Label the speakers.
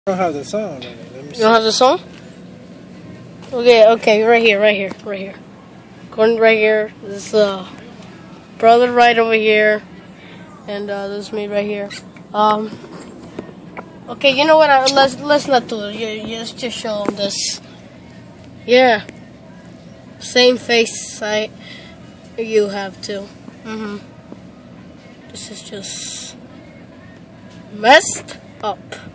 Speaker 1: don't have the song on it. Let me see.
Speaker 2: You don't have the song? Okay, right here. Going right here. This brother right over here, and this is me right here. Okay, you know what? Let's not do it. Let's just show them this. Yeah, same face you have too. This is just messed up.